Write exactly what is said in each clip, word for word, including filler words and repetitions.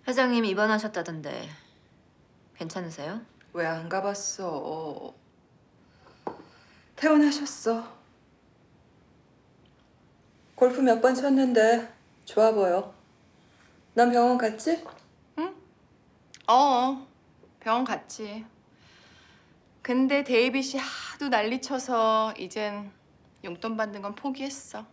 회장님 입원하셨다던데 괜찮으세요? 왜 안 가봤어? 퇴원하셨어. 골프 몇 번 쳤는데 좋아 보여. 넌 병원 갔지? 응? 어, 병원 갔지. 근데 데이빗이 하도 난리쳐서 이젠 용돈 받는 건 포기했어.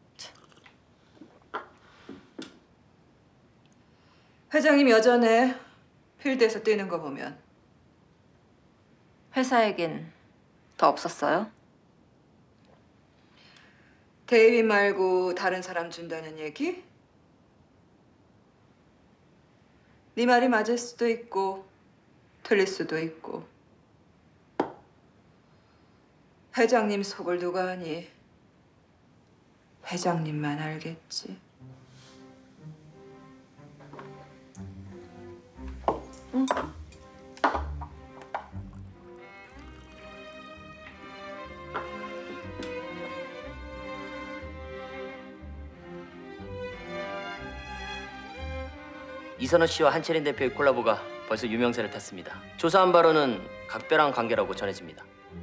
회장님 여전해. 필드에서 뛰는 거 보면. 회사 얘긴 더 없었어요? 데이빗 말고 다른 사람 준다는 얘기? 네 말이 맞을 수도 있고 틀릴 수도 있고. 회장님 속을 누가 아니? 회장님만 알겠지. 응. 이선호 씨와 한채린 대표의 콜라보가 벌써 유명세를 탔습니다. 조사한 바로는 각별한 관계라고 전해집니다.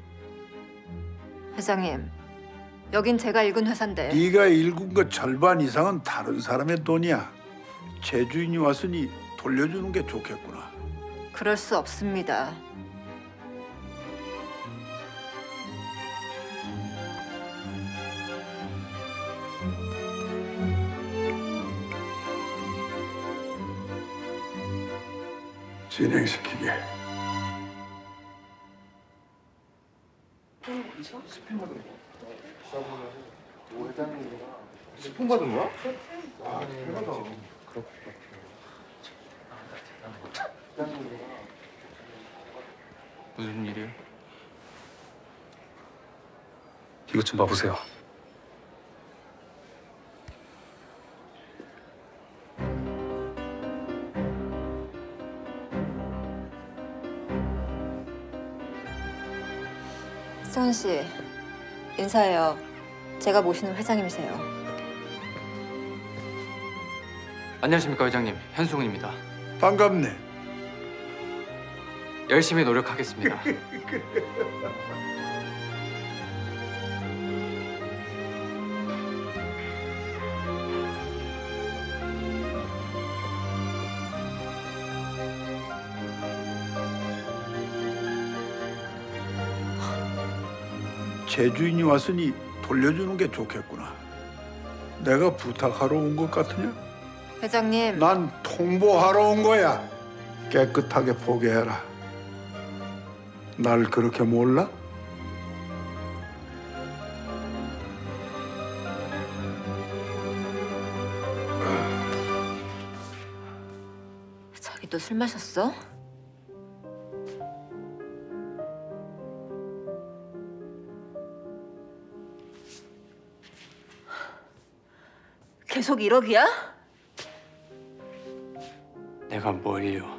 회장님, 여긴 제가 읽은 회사인데 네가 읽은 것 절반 이상은 다른 사람의 돈이야. 재주인이 왔으니 돌려주는 게 좋겠구나. 그럴 수 없습니다. 진행시키게. 스폰 받은 거야? 아, 대박이다. 무슨 일이에요? 이것 좀 봐보세요. 수현 씨, 인사해요. 제가 모시는 회장님이세요. 안녕하십니까 회장님, 현승훈입니다. 반갑네. 열심히 노력하겠습니다. 재주인이 왔으니 돌려주는 게 좋겠구나. 내가 부탁하러 온 것 같으냐? 회장님, 난 통보하러 온 거야. 깨끗하게 포기해라. 날 그렇게 몰라? 자기도 술 마셨어? 계속 일억이야? 내가 뭘요?